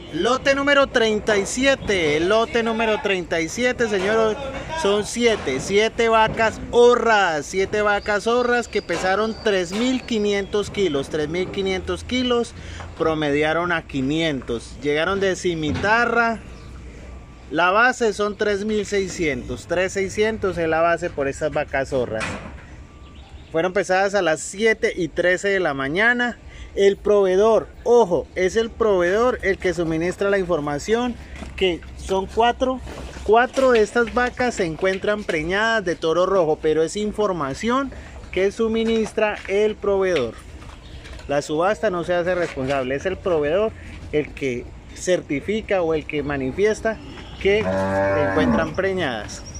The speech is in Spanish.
Lote número 37, el lote número 37, señor, son 7 vacas horras, 7 vacas horras que pesaron 3.500 kilos, 3.500 kilos, promediaron a 500, llegaron de Cimitarra, la base son 3.600, 3.600 es la base por estas vacas horras. Fueron pesadas a las 7:13 de la mañana. El proveedor, ojo, es el proveedor el que suministra la información que son cuatro de estas vacas se encuentran preñadas de toro rojo, pero es información que suministra el proveedor. La subasta no se hace responsable, es el proveedor el que certifica o el que manifiesta que se encuentran preñadas.